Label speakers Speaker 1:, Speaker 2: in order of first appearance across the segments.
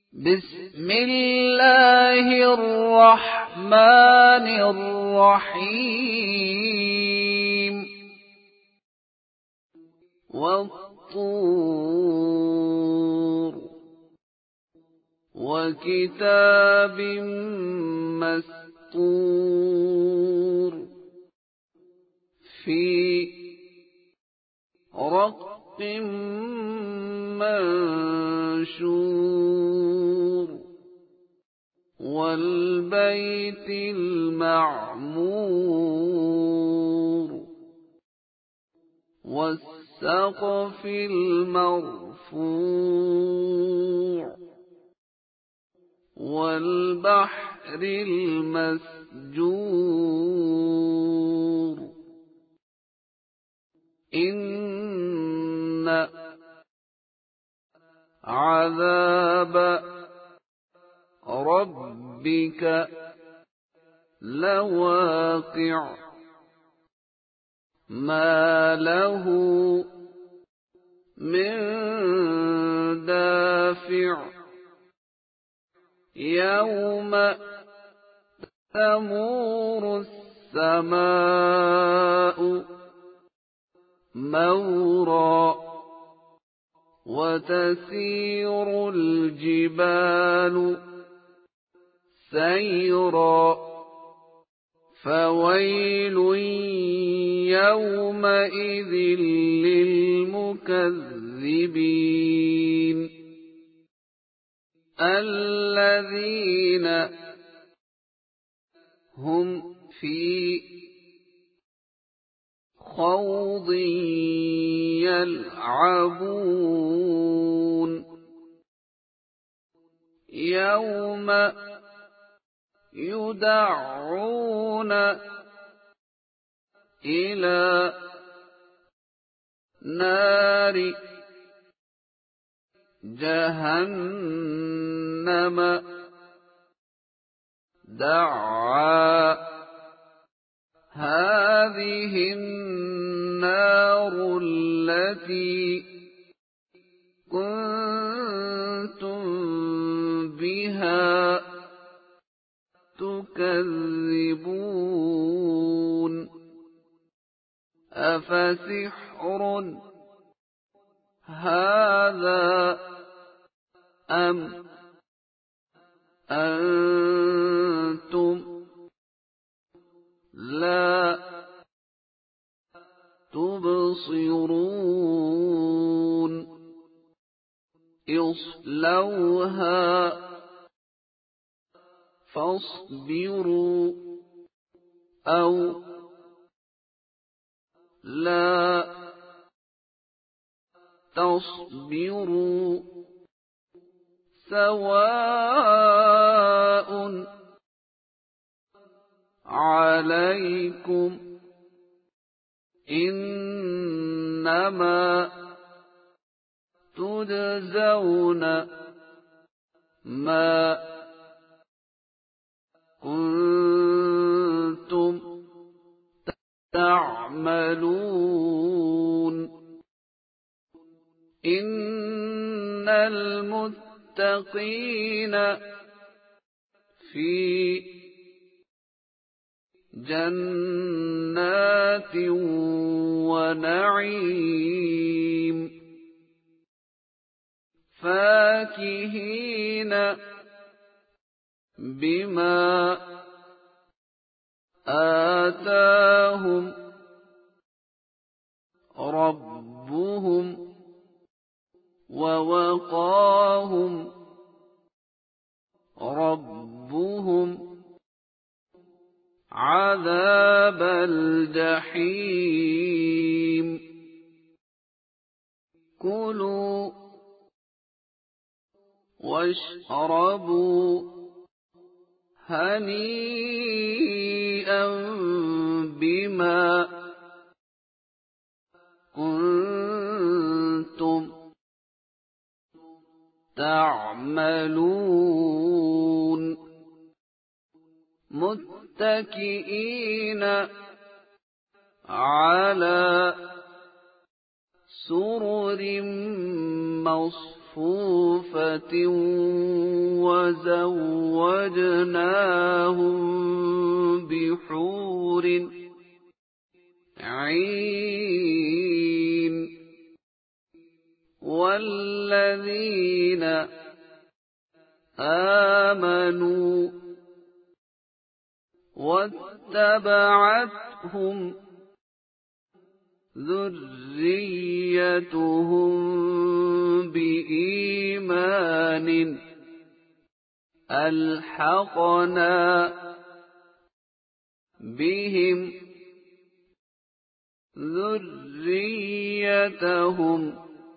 Speaker 1: بسم الله الرحمن الرحيم والطور وكتاب مسطور في رق منشور والبيت المعمور والسقف المرفوع والبحر المسجور إن عذاب ربك لواقع ما له من دافع يوم تمور السماء مورا وتسير الجبال سيرا فويل يومئذ للمكذبين الذين هم في خوض يلعبون يوم يدعون إلى نار جهنم دعا هذه النار التي كنتم بها تكذبون أفسحر هذا أم أنتم لا تبصرون اصلوها فاصبروا أو لا تصبروا سواء عليكم إنما تجزون ما كنتم تعملون إن المتقين في جنات ونعيم فاكهين بما آتاهم ربهم ووقاهم ربهم عذاب الجحيم كلوا واشربوا هنيئا بما كنتم تعملون متكئين على سرر مصفوفة وزوجناهم بحور عين والذين آمنوا واتبعتهم ذريتهم بإيمان ألحقنا بهم ذريتهم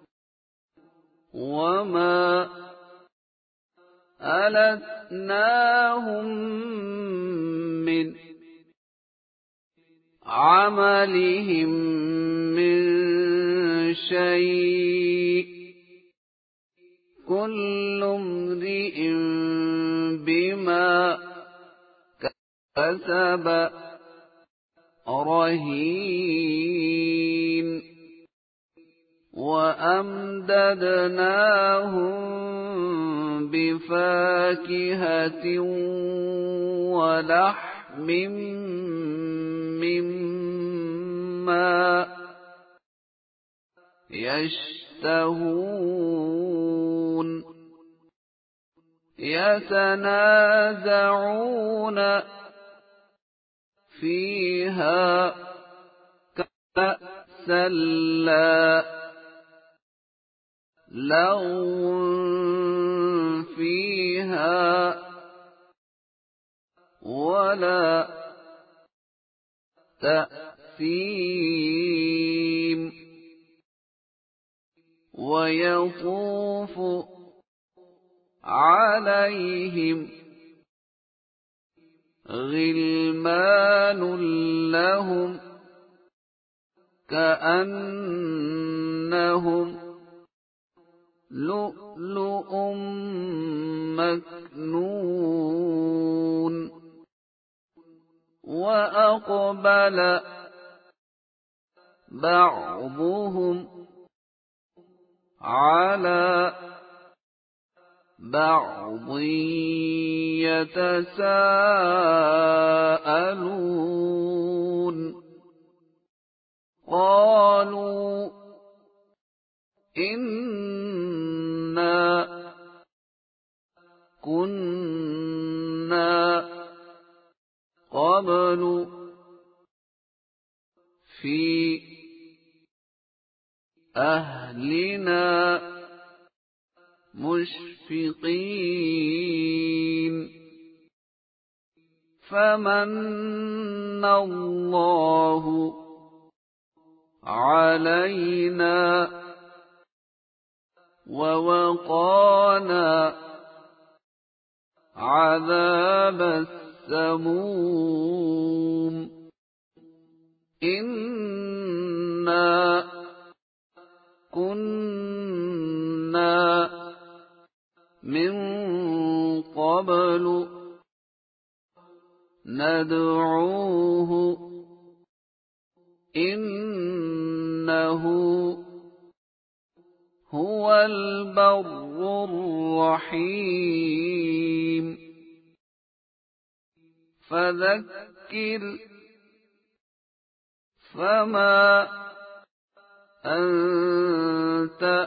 Speaker 1: وما ألتناهم من عملهم من شيء كل امرئ بما كسب رهين وأمددناهم بفاكهة ولحم مما يشتهون يتنازعون فيها كأسا لا لغو فيها ولا تأثيم ويطوف عليهم غلمان لهم كأنهم لؤلؤ مكنون وأقبل بعضهم على بعض يتساءلون قالوا إنا كنا قبل في أهلنا مشفقين فمن الله علينا ووقانا عذاب السموم إنا كنا من قبل ندعوه إنه هو البر الرحيم فذكر فما أنت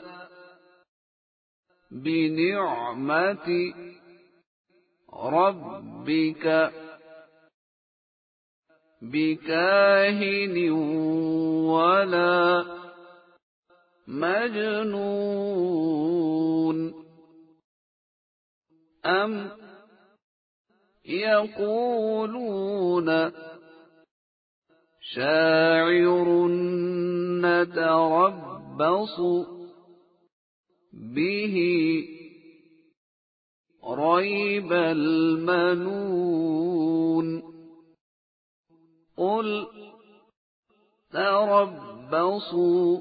Speaker 1: بنعمة ربك بكاهن ولا مجنون أم يقولون شاعر نتربص به ريب المنون قل تربصوا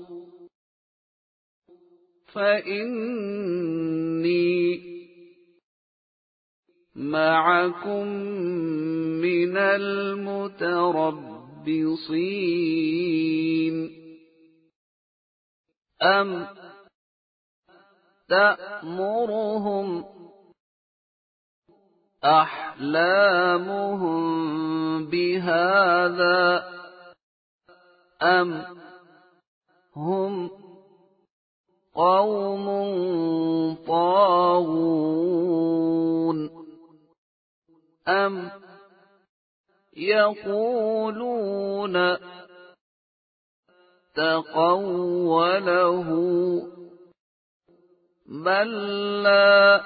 Speaker 1: فإني معكم من المتربصين أم تأمرهم أحلامهم بهذا أم هم قوم طاغون أم يقولون تقوله بل لا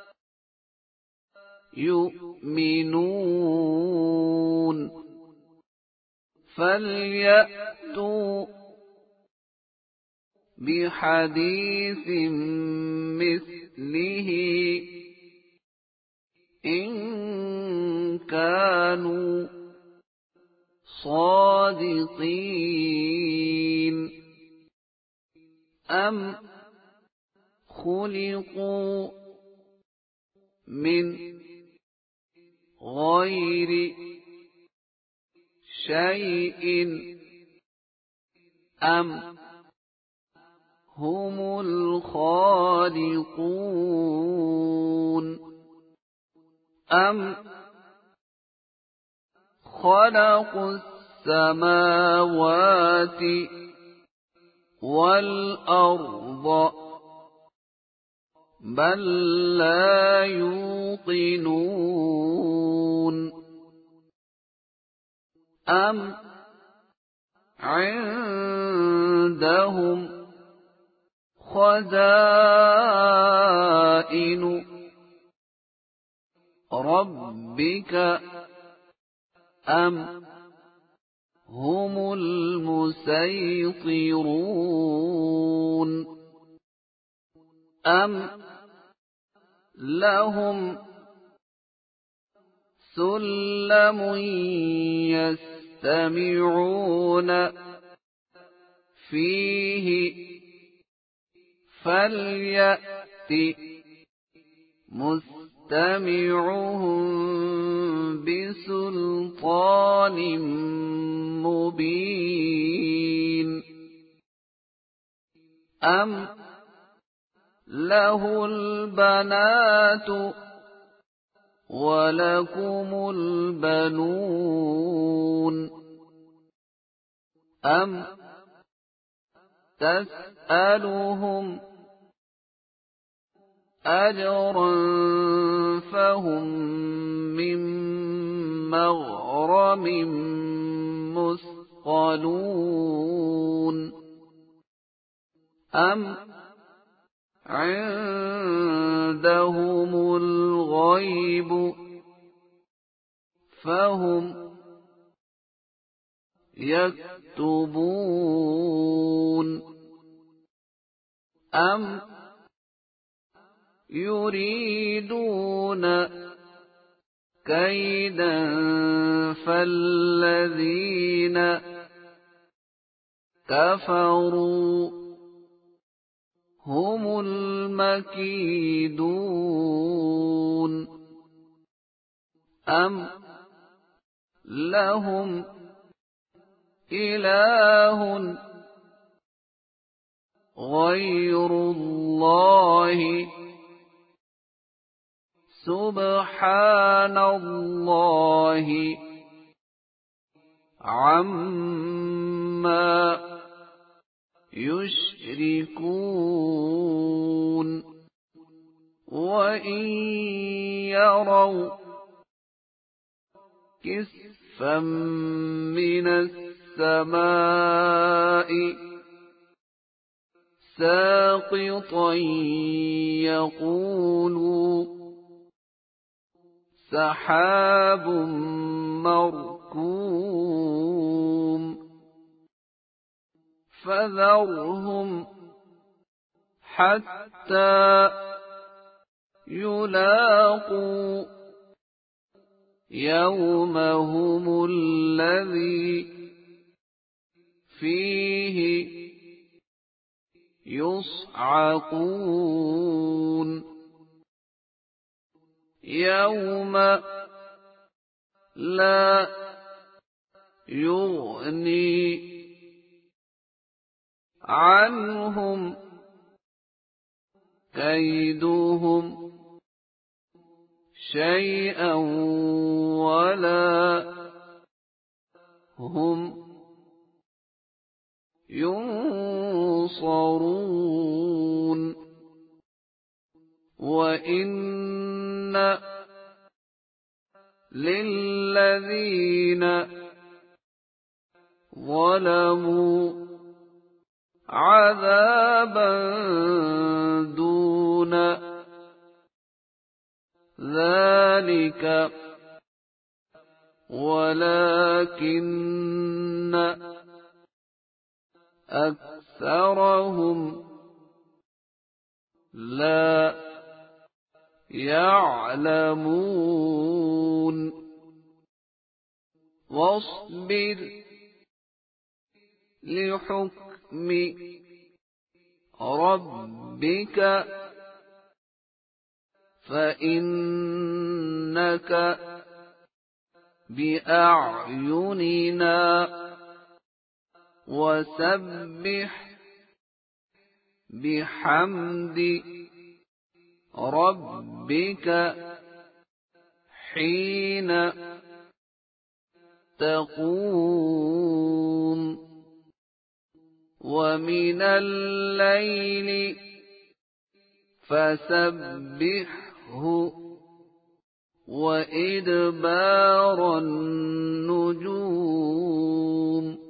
Speaker 1: يؤمنون فليأتوا بحديث مثله إن كانوا صادقين أم خلقوا من غير شيء أم هم الخالقون أم خلقوا السماوات والأرض بل لا يوقنون أم عندهم خزائن ربك أم هم المسيطرون أم لهم سلم يستمعون فيه فليأت مستمعهم بسلطان مبين أم له البنات ولكم البنون أم تسألهم أجرا فهم من مغرم مثقلون أم عندهم الغيب فهم يكتبون أم يريدون كيدا فالذين كفروا هم المكيدون أم لهم إله غير الله سبحان الله عما يشركون وإن يروا كسفا من السماء ساقطا يقولوا سحاب مركوم فذرهم حتى يلاقوا يومهم الذي فيه يصعقون يوم لا يغني عنهم كيدهم شيئا ولا هم ينصرون وإن للذين ظلموا عذابا دون ذلك ولكن أكثرهم لا يعلمون واصبر لحكم ربك فإنك بأعيننا وسبح بحمد ربك حين تقوم ومن الليل فسبحه وإدبار النجوم